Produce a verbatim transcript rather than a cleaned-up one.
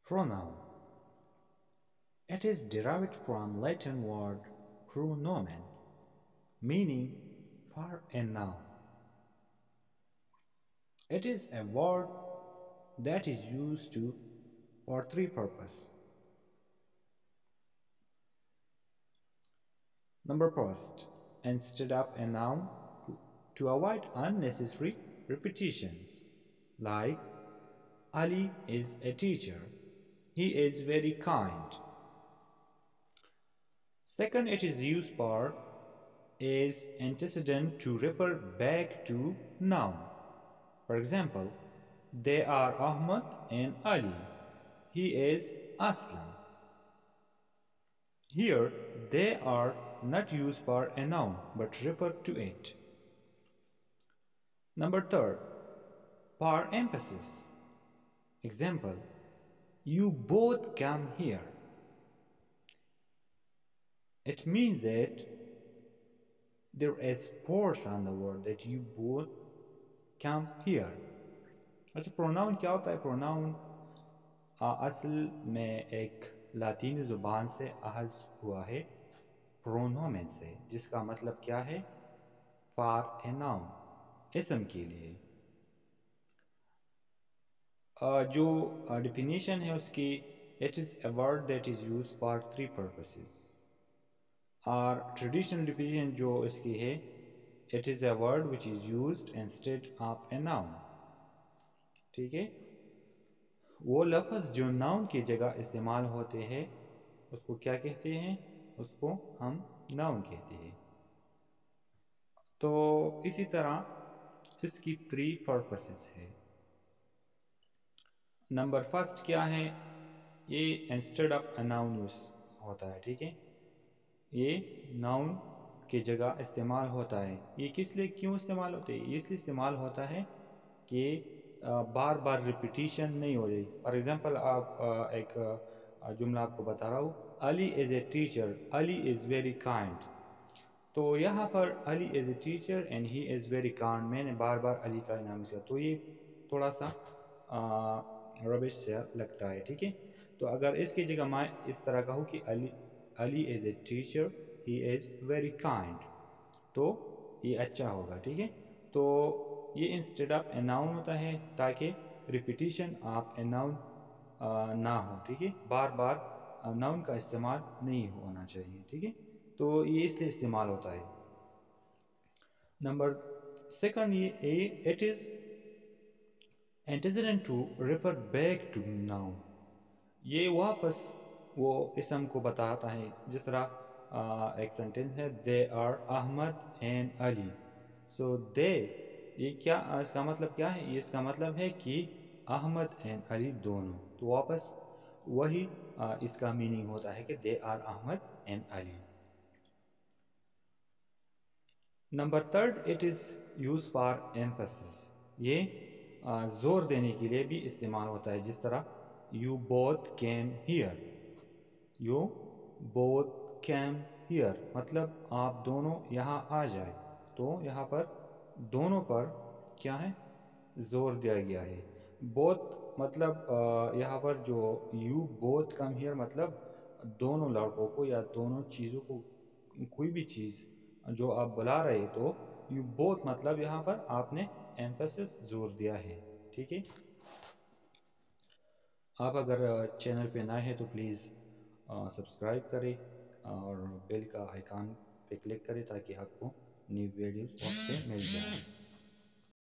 Pronoun. It is derived from Latin word pronomen, meaning for a noun. It is a word that is used to for three purposes. Number first, instead of a noun, to, to avoid unnecessary repetitions, like Ali is a teacher. He is very kind. Second, it is used for is antecedent to refer back to noun. For example, they are Ahmad and Ali. He is Aslam. Here, they are not used for a noun but refer to it. Number third, for emphasis. Example, you both come here. It means that there is force on the word that you both come here. अच्छा pronoun क्या होता है? Pronoun असल में एक लातीनी ज़ुबान से अखज़ हुआ है प्रोनोमेन से, जिसका मतलब क्या है? फॉर ए नाउन, इसम के लिए। uh, जो डिफिनीशन uh, है उसकी, it is a word that is use for three purposes. और ट्रेडिशनल डिफिनीशन जो इसकी है, it is a word which is used instead of a noun. ठीक है, वो लफ्ज़ जो नाउन की जगह इस्तेमाल होते हैं उसको क्या कहते हैं? उसको हम नाउन कहते हैं। तो इसी तरह इसकी थ्री पर्पसेस है। नंबर फर्स्ट क्या है? ये instead of a noun use होता है। ठीक है, ये नाउन की जगह इस्तेमाल होता है। ये किस लिए क्यों इस्तेमाल होता है? ये इसलिए इस्तेमाल होता है कि बार बार रिपीटिशन नहीं हो जाए। फॉर एग्जांपल, आप एक जुमला आपको बता रहा हूँ, Ali is a teacher, Ali is very kind. तो यहाँ पर Ali is a teacher and he is very kind, मैंने बार बार अली का नाम लिया, तो ये थोड़ा सा रबिश से लगता है। ठीक है, तो अगर इसकी जगह मैं इस तरह कहूँ कि Ali Ali is a teacher, he is very kind, तो ये अच्छा होगा। ठीक है, तो ये इंस्टेड ऑफ ए नाउन होता है ताकि रिपीटिशन ऑफ ए नाउन ना हो। ठीक है, बार बार नाउन का इस्तेमाल नहीं होना चाहिए। ठीक है, तो ये इसलिए इस्तेमाल होता है। नंबर सेकंड, ये it is antecedent to refer back to noun. ये वापस वो इसम को बताता है। जिस तरह uh, एक सेंटेंस है, they are Ahmad and Ali. So they, ये क्या, इसका मतलब क्या है? ये इसका मतलब है कि अहमद एंड अली दोनों। तो वापस वही uh, इसका मीनिंग होता है कि they are Ahmad and Ali. Number third, it is use for emphasis. ये uh, जोर देने के लिए भी इस्तेमाल होता है। जिस तरह you both came here, you both came here मतलब आप दोनों यहाँ आ जाए। तो यहाँ पर दोनों पर क्या है? जोर दिया गया है। बोथ मतलब यहाँ पर जो यू बोथ कम हियर मतलब दोनों लड़कों को या दोनों चीज़ों को, कोई भी चीज़ जो आप बुला रहे, तो यू बोथ मतलब यहाँ पर आपने एम्फेसिस जोर दिया है। ठीक है, आप अगर चैनल पे नए हैं तो प्लीज़ सब्सक्राइब करें और बेल का आइकन पे क्लिक करें ताकि आपको न्यू वीडियोस वक्त पे मिल जाए।